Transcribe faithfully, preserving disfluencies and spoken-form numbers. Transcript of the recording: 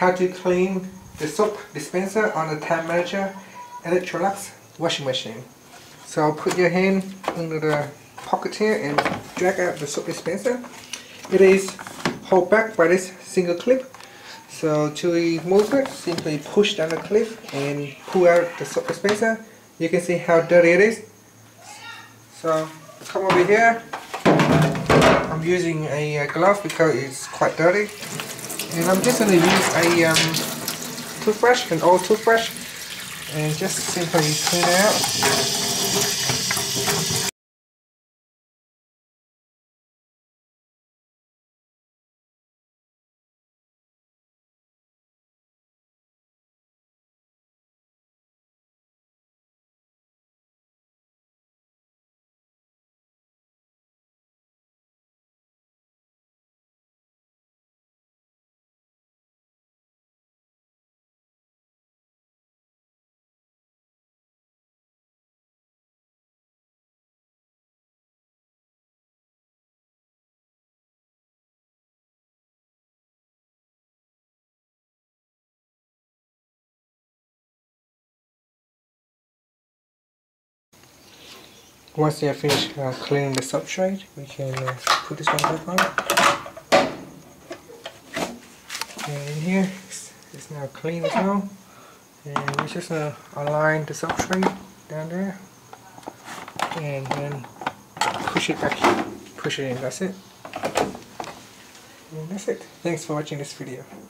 how to clean the soap dispenser on the time manager Electrolux washing machine. So put your hand under the pocket here and drag out the soap dispenser. It is held back by this single clip. So to remove it, simply push down the clip and pull out the soap dispenser. You can see how dirty it is. So come over here. I'm using a glove because it's quite dirty. And I'm just going to use a um, toothbrush, an old toothbrush, and just simply clean it out. Once you have finished uh, cleaning the substrate, we can uh, put this one back on. And in here, it's, it's now clean as well. And we just uh, align the substrate down there, and then push it back, push it in. That's it. And that's it. Thanks for watching this video.